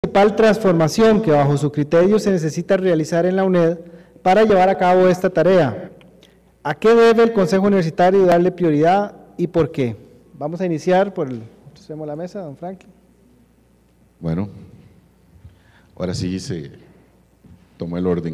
principal transformación que bajo su criterio se necesita realizar en la UNED para llevar a cabo esta tarea? ¿A qué debe el Consejo Universitario darle prioridad y por qué? Vamos a iniciar por el extremo de la mesa, don Franklin. Bueno, ahora sí se tomó el orden.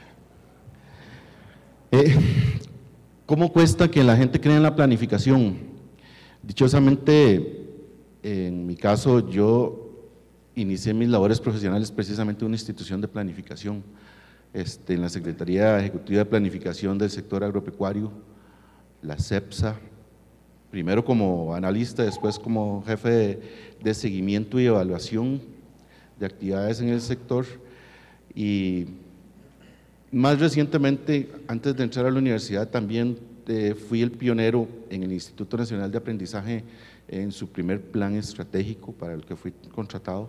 ¿Cómo cuesta que la gente crea en la planificación? Dichosamente, en mi caso, yo inicié mis labores profesionales precisamente en una institución de planificación, en la Secretaría Ejecutiva de Planificación del Sector Agropecuario, la CEPSA, primero como analista, después como jefe de seguimiento y evaluación de actividades en el sector, y más recientemente, antes de entrar a la universidad, también fui el pionero en el Instituto Nacional de Aprendizaje en su primer plan estratégico para el que fui contratado.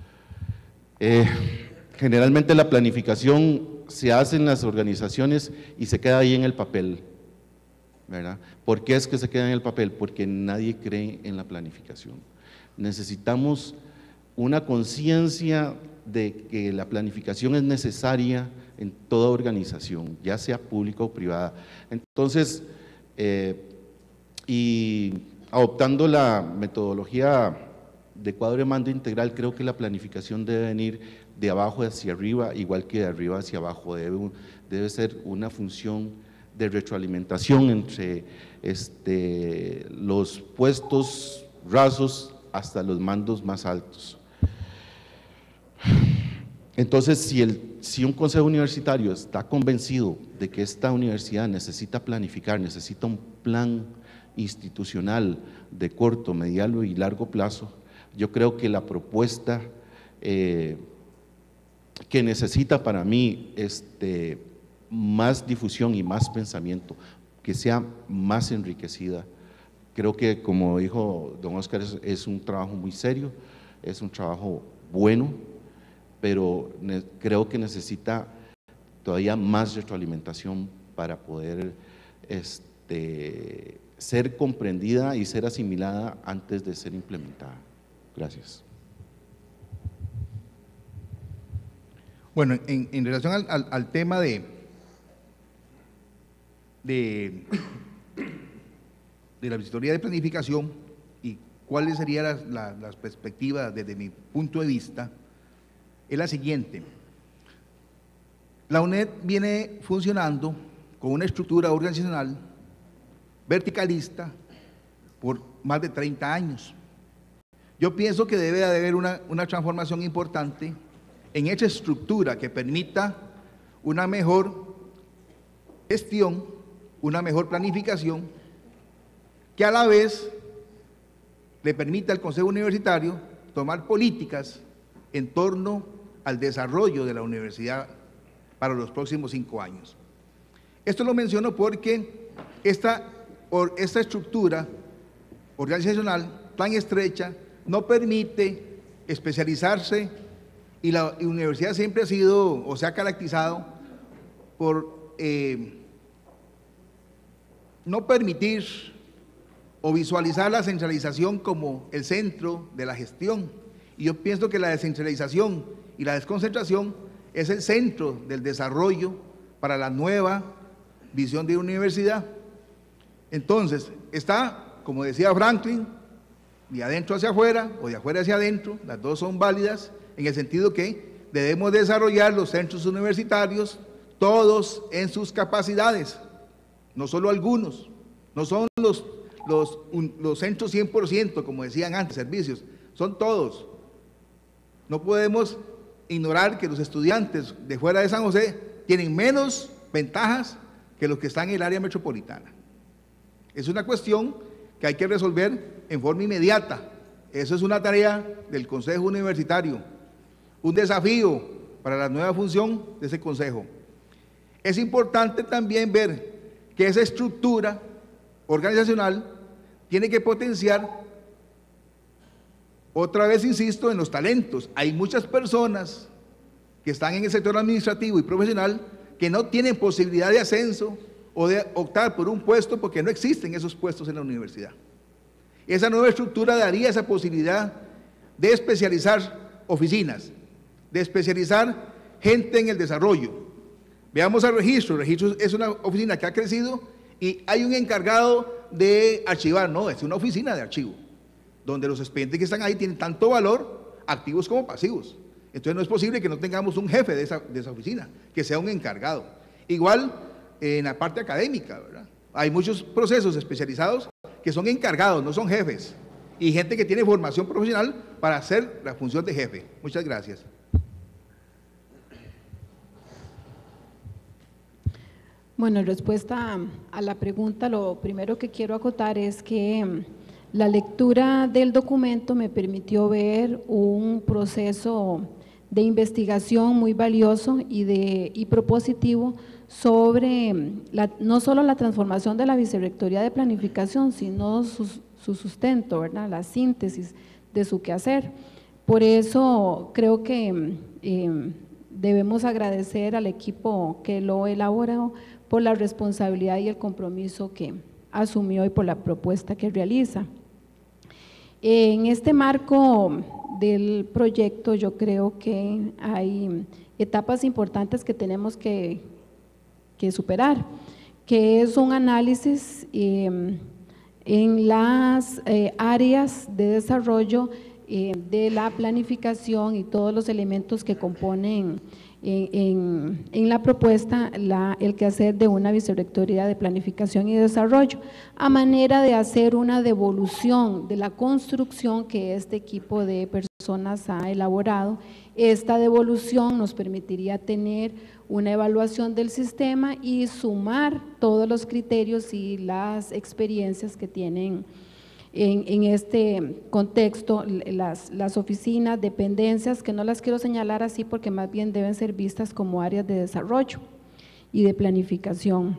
Generalmente la planificación se hace en las organizaciones y se queda ahí en el papel, ¿verdad? ¿Por qué es que se queda en el papel? Porque nadie cree en la planificación. Necesitamos una conciencia de que la planificación es necesaria en toda organización, ya sea pública o privada. Entonces, y adoptando la metodología de cuadro de mando integral, creo que la planificación debe venir de abajo hacia arriba, igual que de arriba hacia abajo. Debe ser una función de retroalimentación entre los puestos rasos hasta los mandos más altos. Entonces, si un consejo universitario está convencido de que esta universidad necesita planificar, necesita un plan institucional de corto, mediano y largo plazo, yo creo que la propuesta que necesita para mí más difusión y más pensamiento, que sea más enriquecida. Creo que, como dijo don Oscar, es un trabajo muy serio, es un trabajo bueno, pero creo que necesita todavía más retroalimentación para poder ser comprendida y ser asimilada antes de ser implementada. Gracias. Bueno, en relación al tema de la auditoría de planificación y cuáles serían las perspectivas desde mi punto de vista, es la siguiente. La UNED viene funcionando con una estructura organizacional verticalista por más de 30 años. Yo pienso que debe haber una transformación importante en esa estructura que permita una mejor gestión, una mejor planificación, que a la vez le permita al Consejo Universitario tomar políticas en torno al desarrollo de la universidad para los próximos 5 años. Esto lo menciono porque esta estructura organizacional tan estrecha no permite especializarse, y la universidad siempre ha sido o se ha caracterizado por no permitir o visualizar la centralización como el centro de la gestión. Y yo pienso que la descentralización y la desconcentración es el centro del desarrollo para la nueva visión de universidad. Entonces, está, como decía Franklin, de adentro hacia afuera o de afuera hacia adentro, las dos son válidas, en el sentido que debemos desarrollar los centros universitarios, todos en sus capacidades, no solo algunos, no son los centros 100%, como decían antes, servicios, son todos. No podemos ignorar que los estudiantes de fuera de San José tienen menos ventajas que los que están en el área metropolitana. Es una cuestión que hay que resolver en forma inmediata. Eso es una tarea del Consejo Universitario, un desafío para la nueva función de ese Consejo. Es importante también ver que esa estructura organizacional tiene que potenciar, otra vez insisto, en los talentos. Hay muchas personas que están en el sector administrativo y profesional que no tienen posibilidad de ascenso o de optar por un puesto porque no existen esos puestos en la universidad. Esa nueva estructura daría esa posibilidad de especializar oficinas, de especializar gente en el desarrollo. Veamos al registro. El registro es una oficina que ha crecido y hay un encargado de archivar. No, es una oficina de archivo, donde los expedientes que están ahí tienen tanto valor, activos como pasivos. Entonces no es posible que no tengamos un jefe de esa oficina, que sea un encargado. Igual en la parte académica, ¿verdad? Hay muchos procesos especializados que son encargados, no son jefes, y gente que tiene formación profesional para hacer la función de jefe. Muchas gracias. Bueno, en respuesta a la pregunta, lo primero que quiero acotar es que la lectura del documento me permitió ver un proceso de investigación muy valioso y propositivo sobre no solo la transformación de la Vicerrectoría de Planificación, sino su sustento, ¿verdad? La síntesis de su quehacer. Por eso creo que debemos agradecer al equipo que lo elaboró por la responsabilidad y el compromiso que asumió y por la propuesta que realiza. En este marco del proyecto yo creo que hay etapas importantes que tenemos que superar, que es un análisis en las áreas de desarrollo de la planificación y todos los elementos que componen en la propuesta el quehacer de una Vicerrectoría de Planificación y Desarrollo, a manera de hacer una devolución de la construcción que este equipo de personas ha elaborado. Esta devolución nos permitiría tener una evaluación del sistema y sumar todos los criterios y las experiencias que tienen en este contexto las oficinas, dependencias, que no las quiero señalar así porque más bien deben ser vistas como áreas de desarrollo y de planificación.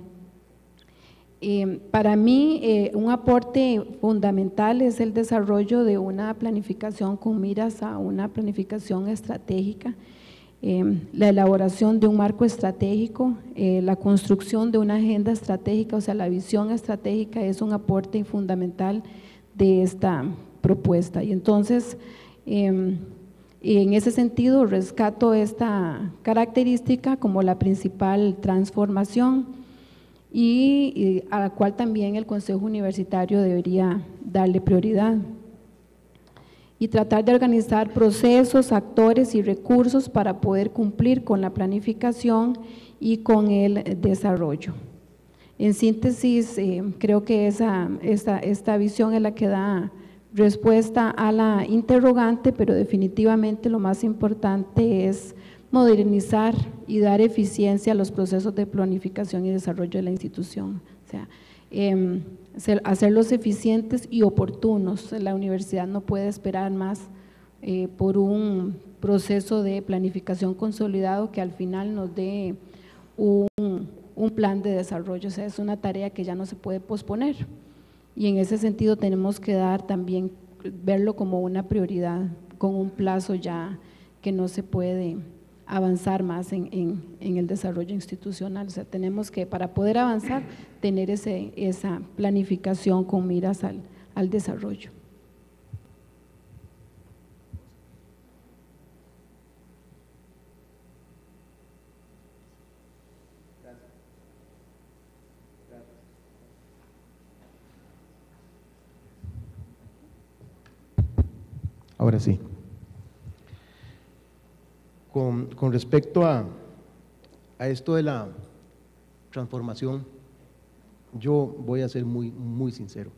Para mí, un aporte fundamental es el desarrollo de una planificación con miras a una planificación estratégica, la elaboración de un marco estratégico, la construcción de una agenda estratégica, o sea, la visión estratégica es un aporte fundamental de esta propuesta. Y entonces, en ese sentido, rescato esta característica como la principal transformación y a la cual también el Consejo Universitario debería darle prioridad. Y tratar de organizar procesos, actores y recursos para poder cumplir con la planificación y con el desarrollo. En síntesis, creo que esta visión es la que da respuesta a la interrogante, pero definitivamente lo más importante es modernizar y dar eficiencia a los procesos de planificación y desarrollo de la institución, o sea, hacerlos eficientes y oportunos. La universidad no puede esperar más por un proceso de planificación consolidado que al final nos dé un plan de desarrollo, o sea, es una tarea que ya no se puede posponer y en ese sentido tenemos que verlo como una prioridad, con un plazo ya que no se puede avanzar más en el desarrollo institucional, o sea, tenemos que, para poder avanzar, tener esa planificación con miras al desarrollo. Ahora sí. Con respecto a esto de la transformación, yo voy a ser muy, muy sincero.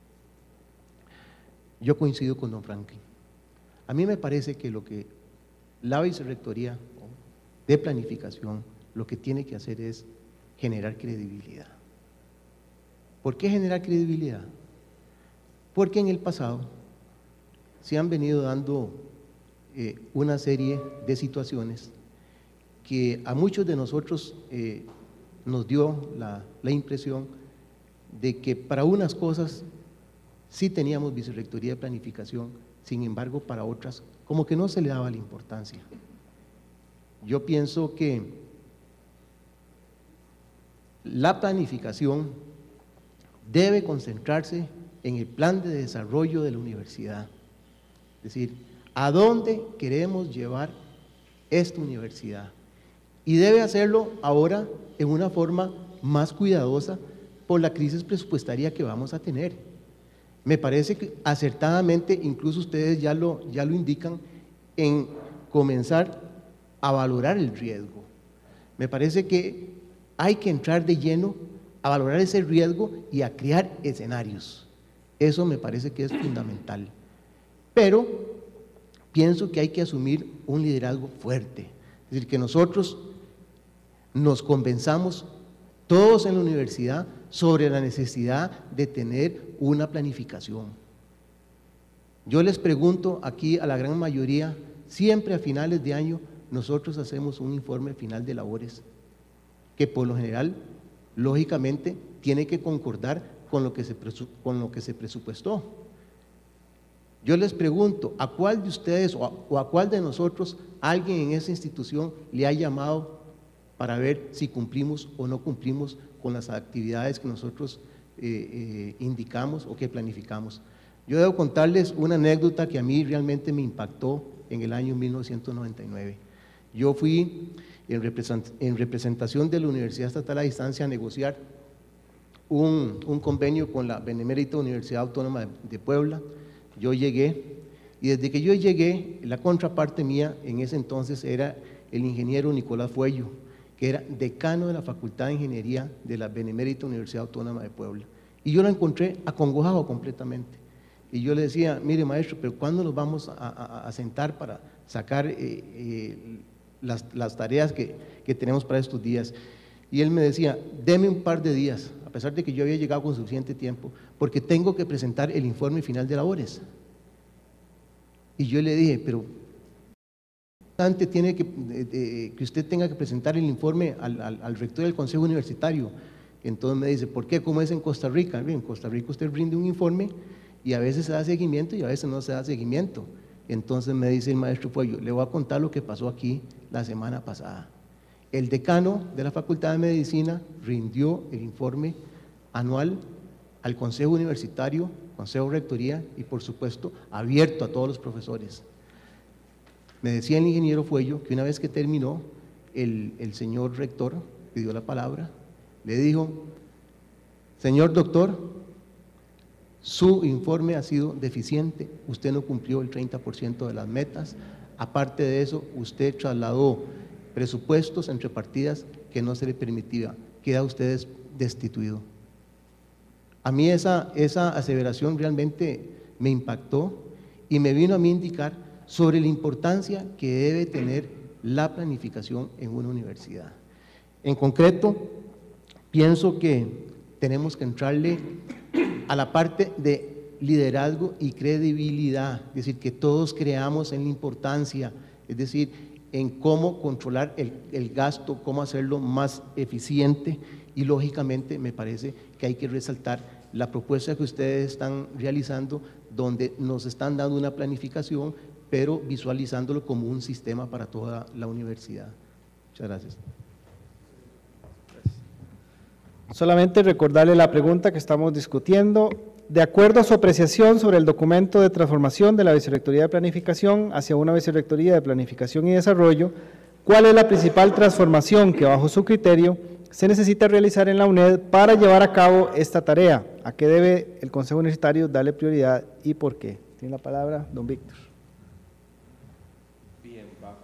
Yo coincido con don Franklin. A mí me parece que lo que la Vicerrectoría de Planificación lo que tiene que hacer es generar credibilidad. ¿Por qué generar credibilidad? Porque en el pasado se han venido dando una serie de situaciones que a muchos de nosotros nos dio la impresión de que para unas cosas sí teníamos Vicerrectoría de Planificación, sin embargo para otras como que no se le daba la importancia. Yo pienso que la planificación debe concentrarse en el plan de desarrollo de la universidad, es decir, ¿a dónde queremos llevar esta universidad. Y debe hacerlo ahora en una forma más cuidadosa por la crisis presupuestaria que vamos a tener. Me parece que acertadamente, incluso ustedes ya lo indican, en comenzar a valorar el riesgo. Me parece que hay que entrar de lleno a valorar ese riesgo y a crear escenarios. Eso me parece que es fundamental. Pero pienso que hay que asumir un liderazgo fuerte, es decir, que nosotros nos convenzamos todos en la universidad sobre la necesidad de tener una planificación. Yo les pregunto aquí a la gran mayoría, siempre a finales de año nosotros hacemos un informe final de labores, que por lo general, lógicamente, tiene que concordar con lo que se presupuestó. Yo les pregunto, ¿a cuál de ustedes o a cuál de nosotros alguien en esa institución le ha llamado para ver si cumplimos o no cumplimos con las actividades que nosotros indicamos o que planificamos? Yo debo contarles una anécdota que a mí realmente me impactó en el año 1999. Yo fui en representación de la Universidad Estatal a Distancia a negociar un convenio con la Benemérita Universidad Autónoma de Puebla. Yo llegué, y desde que yo llegué, la contraparte mía en ese entonces era el ingeniero Nicolás Fuello, que era decano de la Facultad de Ingeniería de la Benemérita Universidad Autónoma de Puebla. Y yo lo encontré acongojado completamente. Y yo le decía, mire maestro, pero ¿cuándo nos vamos a sentar para sacar las tareas que tenemos para estos días? Y él me decía, deme un par de días, a pesar de que yo había llegado con suficiente tiempo, porque tengo que presentar el informe final de labores. Y yo le dije, pero antes tiene que usted tenga que presentar el informe al rector del Consejo Universitario. Entonces me dice, ¿por qué? ¿Cómo es en Costa Rica? En Costa Rica usted rinde un informe y a veces se da seguimiento y a veces no se da seguimiento. Entonces me dice el maestro Fuello, le voy a contar lo que pasó aquí la semana pasada. El decano de la Facultad de Medicina rindió el informe anual al Consejo Universitario, Consejo Rectoría y por supuesto abierto a todos los profesores. Me decía el ingeniero Fuello que una vez que terminó, el señor rector pidió la palabra, le dijo, señor doctor, su informe ha sido deficiente, usted no cumplió el 30% de las metas, aparte de eso, usted trasladó presupuestos entre partidas que no se le permitía, queda usted destituido. A mí esa aseveración realmente me impactó y me vino a mí indicar sobre la importancia que debe tener la planificación en una universidad. En concreto, pienso que tenemos que entrarle a la parte de liderazgo y credibilidad, es decir, que todos creamos en la importancia, es decir, en cómo controlar el gasto, cómo hacerlo más eficiente y lógicamente me parece que hay que resaltar la propuesta que ustedes están realizando donde nos están dando una planificación pero visualizándolo como un sistema para toda la universidad. Muchas gracias. Solamente recordarle la pregunta que estamos discutiendo. De acuerdo a su apreciación sobre el documento de transformación de la Vicerrectoría de Planificación hacia una Vicerrectoría de Planificación y Desarrollo, ¿cuál es la principal transformación que bajo su criterio se necesita realizar en la UNED para llevar a cabo esta tarea? ¿A qué debe el Consejo Universitario darle prioridad y por qué? Tiene la palabra don Víctor. Bien,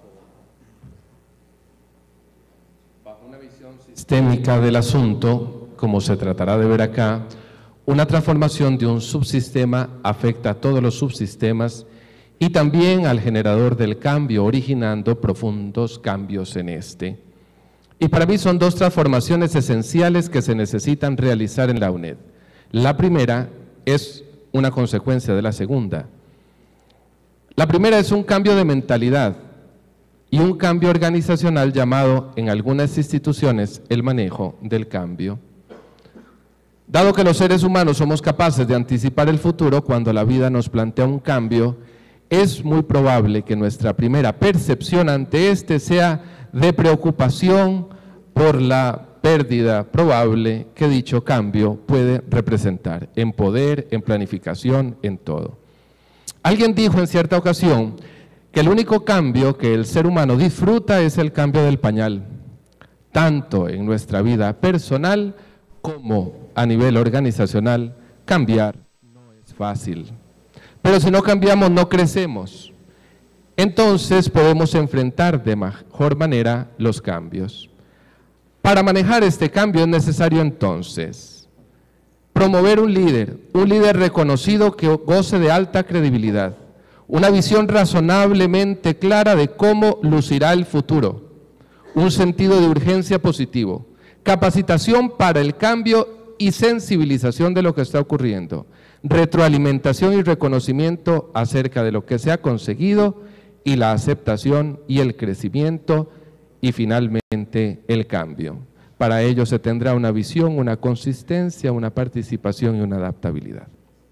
bajo una visión sistémica del asunto, como se tratará de ver acá, una transformación de un subsistema afecta a todos los subsistemas y también al generador del cambio, originando profundos cambios en este. Y para mí son dos transformaciones esenciales que se necesitan realizar en la UNED. La primera es una consecuencia de la segunda. La primera es un cambio de mentalidad y un cambio organizacional llamado en algunas instituciones el manejo del cambio. Dado que los seres humanos somos capaces de anticipar el futuro cuando la vida nos plantea un cambio, es muy probable que nuestra primera percepción ante este sea de preocupación por la pérdida probable que dicho cambio puede representar en poder, en planificación, en todo. Alguien dijo en cierta ocasión que el único cambio que el ser humano disfruta es el cambio del pañal, tanto en nuestra vida personal como a nivel organizacional. Cambiar no es fácil, pero si no cambiamos no crecemos. Entonces podemos enfrentar de mejor manera los cambios. Para manejar este cambio es necesario entonces promover un líder reconocido que goce de alta credibilidad, una visión razonablemente clara de cómo lucirá el futuro, un sentido de urgencia positivo, capacitación para el cambio y sensibilización de lo que está ocurriendo, retroalimentación y reconocimiento acerca de lo que se ha conseguido y la aceptación y el crecimiento y finalmente el cambio. Para ello se tendrá una visión, una consistencia, una participación y una adaptabilidad.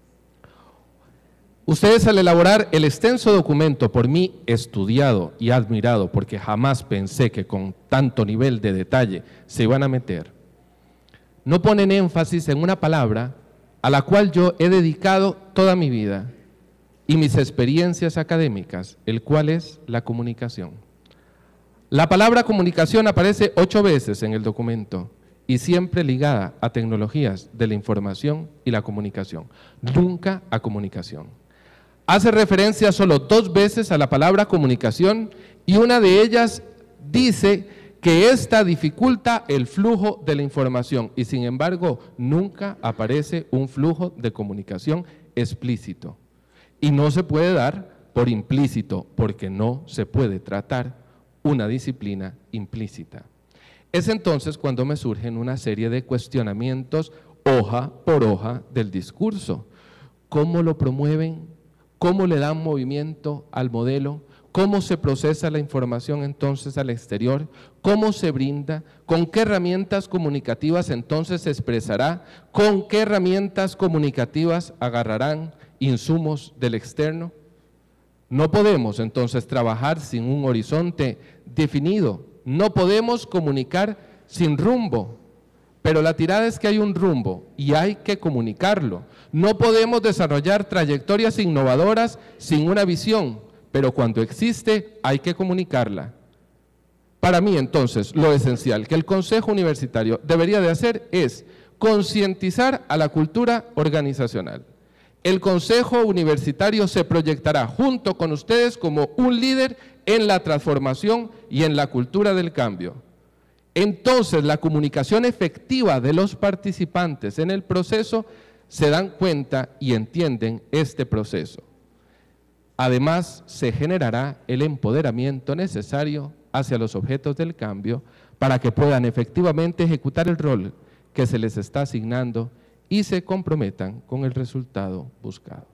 Ustedes al elaborar el extenso documento por mí estudiado y admirado, porque jamás pensé que con tanto nivel de detalle se iban a meter, no ponen énfasis en una palabra a la cual yo he dedicado toda mi vida y mis experiencias académicas, el cual es la comunicación. La palabra comunicación aparece 8 veces en el documento y siempre ligada a tecnologías de la información y la comunicación, nunca a comunicación. Hace referencia solo 2 veces a la palabra comunicación y una de ellas dice que ésta dificulta el flujo de la información y sin embargo nunca aparece un flujo de comunicación explícito. Y no se puede dar por implícito porque no se puede tratar una disciplina implícita. Es entonces cuando me surgen una serie de cuestionamientos hoja por hoja del discurso. ¿Cómo lo promueven? ¿Cómo le dan movimiento al modelo? ¿Cómo se procesa la información entonces al exterior? ¿Cómo se brinda? ¿Con qué herramientas comunicativas entonces se expresará? ¿Con qué herramientas comunicativas agarrarán insumos del externo? No podemos entonces trabajar sin un horizonte definido, no podemos comunicar sin rumbo, pero la tirada es que hay un rumbo y hay que comunicarlo. No podemos desarrollar trayectorias innovadoras sin una visión, pero cuando existe hay que comunicarla. Para mí entonces lo esencial que el Consejo Universitario debería de hacer es concientizar a la cultura organizacional. El Consejo Universitario se proyectará junto con ustedes como un líder en la transformación y en la cultura del cambio. Entonces, la comunicación efectiva de los participantes en el proceso se dan cuenta y entienden este proceso. Además, se generará el empoderamiento necesario hacia los objetos del cambio para que puedan efectivamente ejecutar el rol que se les está asignando y se comprometan con el resultado buscado.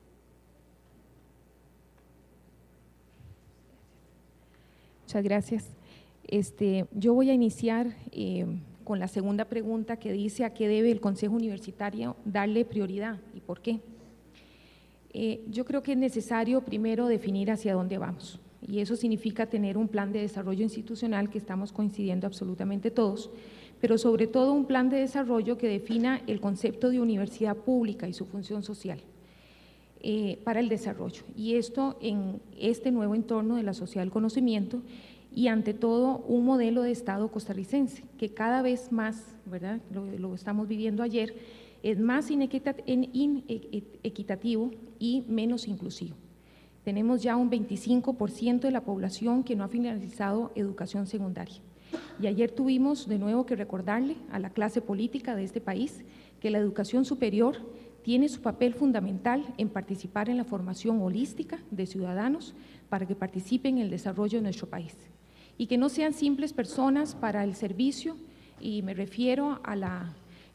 Muchas gracias. Yo voy a iniciar con la segunda pregunta que dice ¿a qué debe el Consejo Universitario darle prioridad y por qué? Yo creo que es necesario primero definir hacia dónde vamos y eso significa tener un plan de desarrollo institucional que estamos coincidiendo absolutamente todos, pero sobre todo un plan de desarrollo que defina el concepto de universidad pública y su función social para el desarrollo. Y esto en este nuevo entorno de la sociedad del conocimiento y ante todo un modelo de Estado costarricense que cada vez más, ¿verdad? Lo estamos viviendo ayer, es más inequitativo y menos inclusivo. Tenemos ya un 25% de la población que no ha finalizado educación secundaria. Y ayer tuvimos de nuevo que recordarle a la clase política de este país que la educación superior tiene su papel fundamental en participar en la formación holística de ciudadanos para que participen en el desarrollo de nuestro país y que no sean simples personas para el servicio, y me refiero a la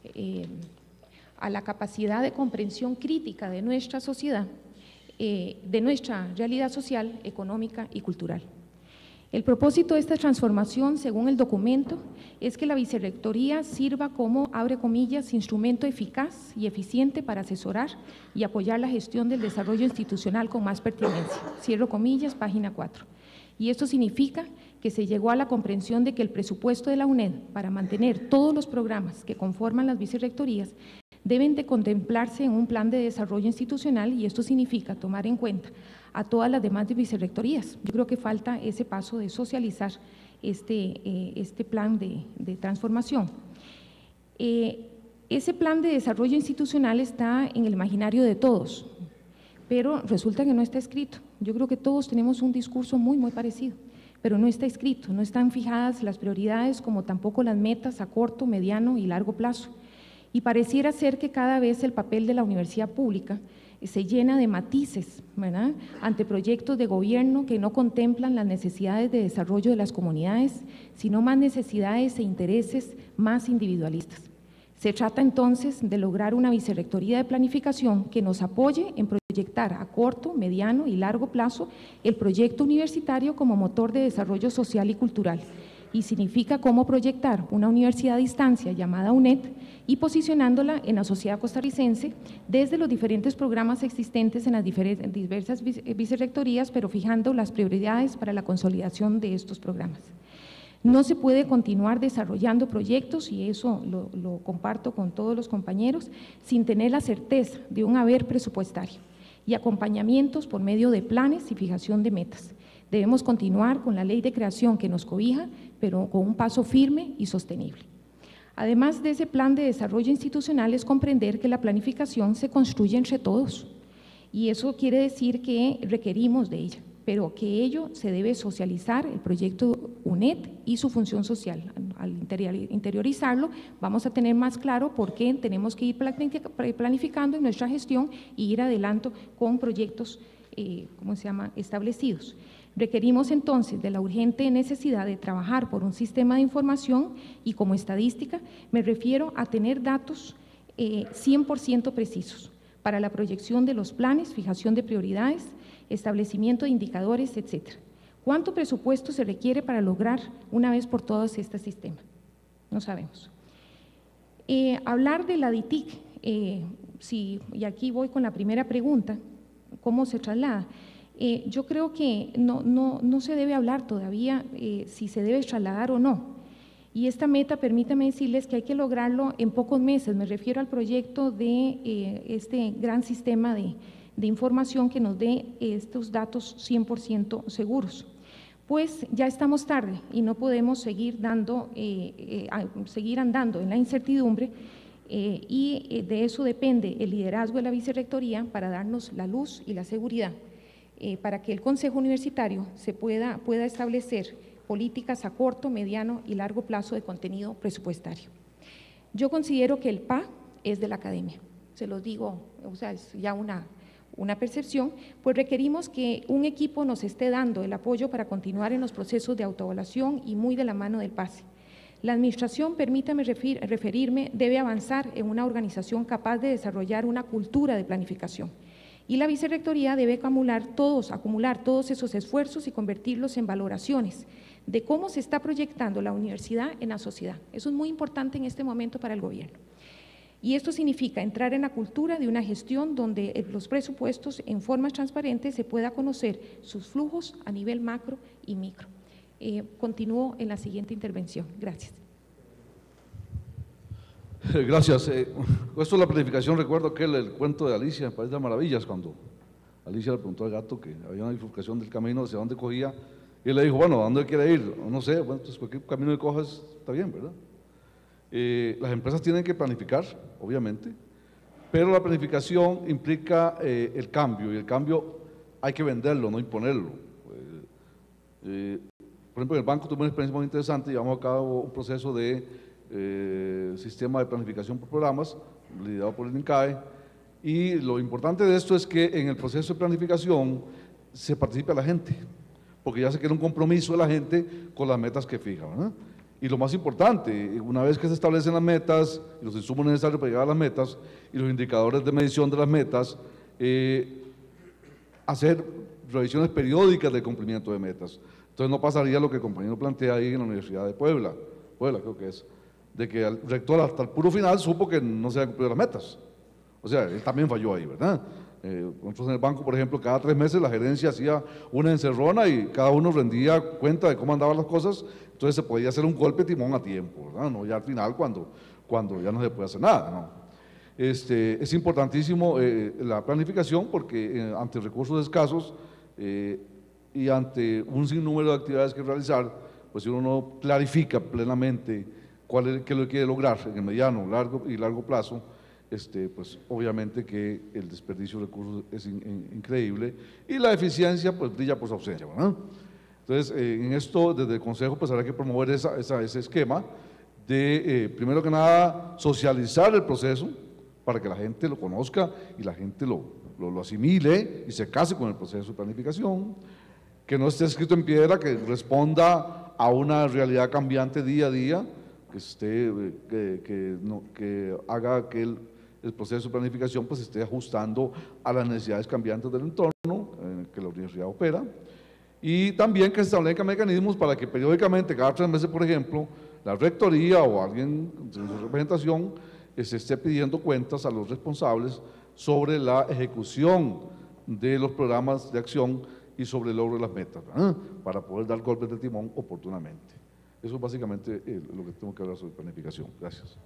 capacidad de comprensión crítica de nuestra sociedad, de nuestra realidad social, económica y cultural. El propósito de esta transformación, según el documento, es que la vicerrectoría sirva como, abre comillas, instrumento eficaz y eficiente para asesorar y apoyar la gestión del desarrollo institucional con más pertinencia, cierro comillas, página 4. Y esto significa que se llegó a la comprensión de que el presupuesto de la UNED para mantener todos los programas que conforman las vicerrectorías deben de contemplarse en un plan de desarrollo institucional y esto significa tomar en cuenta a todas las demás vicerrectorías. Yo creo que falta ese paso de socializar este plan de transformación. Ese plan de desarrollo institucional está en el imaginario de todos, pero resulta que no está escrito. Yo creo que todos tenemos un discurso muy parecido, pero no está escrito, no están fijadas las prioridades como tampoco las metas a corto, mediano y largo plazo. Y pareciera ser que cada vez el papel de la universidad pública se llena de matices, ¿verdad?, ante proyectos de gobierno que no contemplan las necesidades de desarrollo de las comunidades, sino más necesidades e intereses más individualistas. Se trata entonces de lograr una vicerrectoría de planificación que nos apoye en proyectar a corto, mediano y largo plazo el proyecto universitario como motor de desarrollo social y cultural, y significa cómo proyectar una universidad a distancia llamada UNED y posicionándola en la sociedad costarricense desde los diferentes programas existentes en las diversas vicerrectorías, pero fijando las prioridades para la consolidación de estos programas. No se puede continuar desarrollando proyectos, y eso lo comparto con todos los compañeros, sin tener la certeza de un haber presupuestario y acompañamientos por medio de planes y fijación de metas. Debemos continuar con la ley de creación que nos cobija, pero con un paso firme y sostenible. Además de ese plan de desarrollo institucional, es comprender que la planificación se construye entre todos, y eso quiere decir que requerimos de ella, pero que ello se debe socializar el proyecto UNED y su función social. Al interiorizarlo, vamos a tener más claro por qué tenemos que ir planificando en nuestra gestión y ir adelante con proyectos establecidos. Requerimos entonces de la urgente necesidad de trabajar por un sistema de información, y como estadística me refiero a tener datos 100% precisos para la proyección de los planes, fijación de prioridades, establecimiento de indicadores, etcétera. ¿Cuánto presupuesto se requiere para lograr una vez por todas este sistema? No sabemos. Hablar de la DITIC, y aquí voy con la primera pregunta, ¿cómo se traslada? Yo creo que no se debe hablar todavía si se debe trasladar o no. Y esta meta, permítame decirles que hay que lograrlo en pocos meses. Me refiero al proyecto de este gran sistema de información que nos dé estos datos 100% seguros. Pues ya estamos tarde y no podemos seguir andando en la incertidumbre, y de eso depende el liderazgo de la vicerrectoría para darnos la luz y la seguridad para que el Consejo Universitario se pueda establecer políticas a corto, mediano y largo plazo de contenido presupuestario. Yo considero que el PA es de la academia, se los digo, o sea, es ya una percepción, pues requerimos que un equipo nos esté dando el apoyo para continuar en los procesos de autoevaluación y muy de la mano del PASE. La administración, permítame referirme, debe avanzar en una organización capaz de desarrollar una cultura de planificación, y la vicerrectoría debe acumular todos esos esfuerzos y convertirlos en valoraciones de cómo se está proyectando la universidad en la sociedad. Eso es muy importante en este momento para el gobierno. Y esto significa entrar en la cultura de una gestión donde los presupuestos en forma transparente se pueda conocer sus flujos a nivel macro y micro. Continúo en la siguiente intervención. Gracias. Gracias. Esto de la planificación, recuerdo el cuento de Alicia, País de Maravillas, cuando Alicia le preguntó al gato que había una bifurcación del camino hacia dónde cogía, y él le dijo, bueno, ¿a dónde quiere ir? No sé, bueno, entonces cualquier camino que cojas está bien, ¿verdad? Las empresas tienen que planificar, obviamente, pero la planificación implica el cambio, y el cambio hay que venderlo, no imponerlo. Por ejemplo, en el banco tuve una experiencia muy interesante, llevamos a cabo un proceso de sistema de planificación por programas, liderado por el INCAE, y lo importante de esto es que en el proceso de planificación se participe a la gente, porque ya se quiere un compromiso de la gente con las metas que fija, ¿verdad? Y lo más importante, una vez que se establecen las metas y los insumos necesarios para llegar a las metas y los indicadores de medición de las metas, hacer revisiones periódicas del cumplimiento de metas. Entonces no pasaría lo que el compañero plantea ahí en la Universidad de Puebla creo que es, de que el rector hasta el puro final supo que no se habían cumplido las metas. O sea, él también falló ahí, ¿verdad? Nosotros en el banco, por ejemplo, cada 3 meses la gerencia hacía una encerrona y cada uno rendía cuenta de cómo andaban las cosas, entonces se podía hacer un golpe de timón a tiempo, ¿verdad? No ya al final cuando ya no se puede hacer nada, ¿no? Es importantísimo la planificación porque ante recursos escasos y ante un sinnúmero de actividades que realizar, pues si uno no clarifica plenamente qué es lo que quiere lograr en el mediano, largo plazo, pues obviamente que el desperdicio de recursos es increíble y la eficiencia pues brilla por su ausencia, ¿verdad? Entonces, en esto desde el Consejo pues habrá que promover ese esquema de, primero que nada, socializar el proceso para que la gente lo conozca y la gente lo asimile y se case con el proceso de planificación, que no esté escrito en piedra, que responda a una realidad cambiante día a día, que haga que el proceso de planificación pues esté ajustando a las necesidades cambiantes del entorno en el que la universidad opera, y también que se establezcan mecanismos para que periódicamente, cada 3 meses por ejemplo, la rectoría o alguien en su representación se esté pidiendo cuentas a los responsables sobre la ejecución de los programas de acción y sobre el logro de las metas, ¿verdad? Para poder dar golpes de timón oportunamente. Eso es básicamente lo que tengo que hablar sobre planificación. Gracias.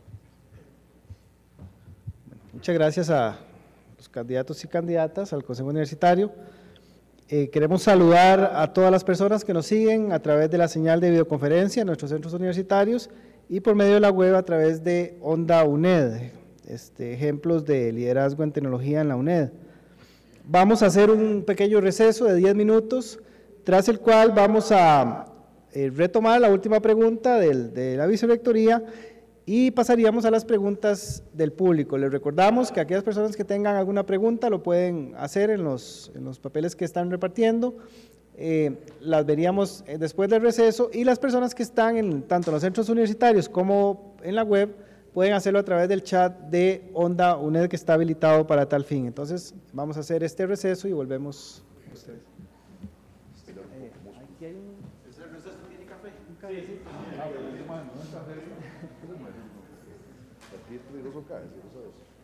Muchas gracias a los candidatos y candidatas al Consejo Universitario. Queremos saludar a todas las personas que nos siguen a través de la señal de videoconferencia en nuestros centros universitarios y por medio de la web a través de Onda UNED, ejemplos de liderazgo en tecnología en la UNED. Vamos a hacer un pequeño receso de 10 minutos, tras el cual vamos a retomar la última pregunta de la vicerrectoría y pasaríamos a las preguntas del público. Les recordamos que aquellas personas que tengan alguna pregunta lo pueden hacer en los papeles que están repartiendo, las veríamos después del receso, y las personas que están tanto en los centros universitarios como en la web pueden hacerlo a través del chat de Onda UNED que está habilitado para tal fin. Entonces vamos a hacer este receso y volvemos a ustedes. Aquí hay ¿ese receso tiene café? Un cafecito. Aquí es peligroso caer, ¿sí?